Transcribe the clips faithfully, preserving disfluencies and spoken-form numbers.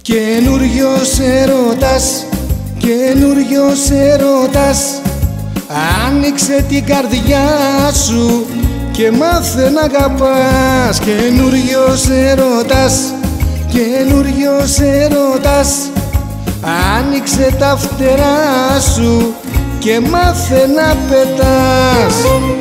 Καινούριος έρωτας, καινούριος έρωτας, άνοιξε την καρδιά σου και μάθε να αγαπάς. Καινούριος έρωτας, καινούριος έρωτας, άνοιξε τα φτερά σου και μάθε να πετάς.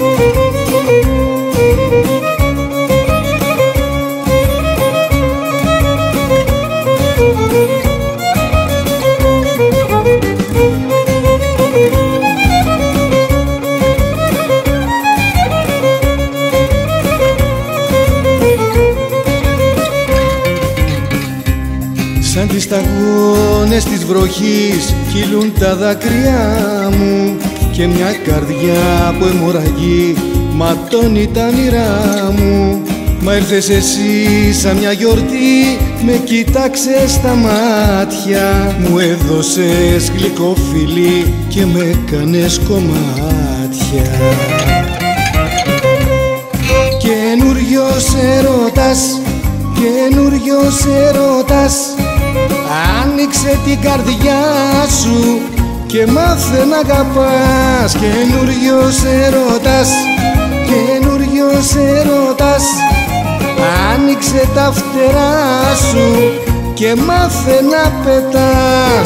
Σαν τις σταγόνες της βροχής κύλουν τα δάκρυά μου και μια καρδιά που αιμορραγεί ματώνει τα όνειρά μου. Μα ήρθες εσύ σαν μια γιορτή, με κοίταξες στα μάτια, μου έδωσες γλυκό φιλί και με κάνες κομμάτια. Καινούριος έρωτας, καινούριος έρωτας, άνοιξε την καρδιά σου και μάθε να αγαπάς. Καινούριος έρωτας, καινούριος έρωτας, άνοιξε τα φτερά σου και μάθε να πετάς.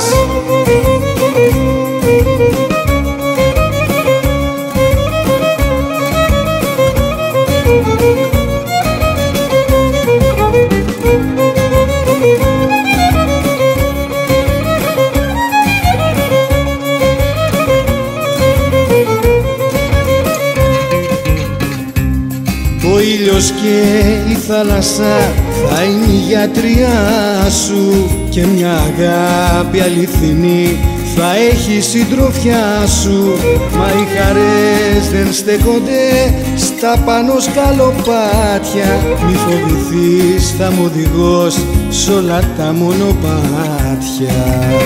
Ο ήλιος και η θάλασσα θα είναι η γιατριά σου και μια αγάπη αληθινή θα έχει συντροφιά σου. Μα οι χαρές δεν στέκονται στα πάνω σκαλοπάτια, μη φοβηθείς, θα μου οδηγός σ' όλα τα μονοπάτια.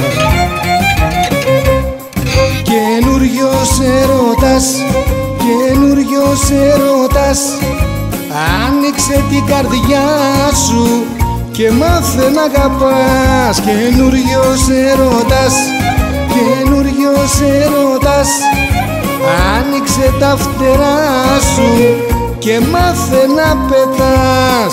Καινούριος έρωτας, καινούριος έρωτας, άνοιξε την καρδιά σου και μάθε να αγαπάς. Καινούριος έρωτας, καινούριος έρωτας, άνοιξε τα φτερά σου και μάθε να πετάς.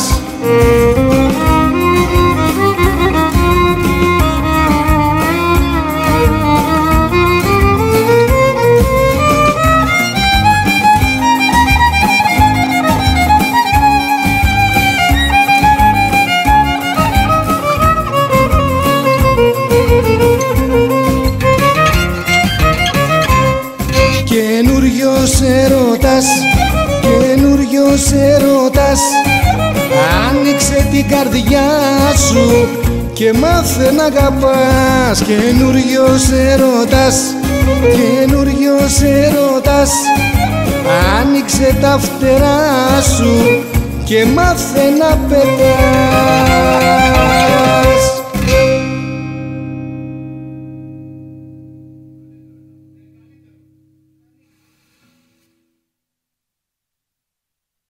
Καινούριος έρωτας, καινούριος έρωτας, άνοιξε την καρδιά σου και μάθε να αγαπάς. Καινούριος έρωτας, καινούριος έρωτας, άνοιξε τα φτερά σου και μάθε να πετάς.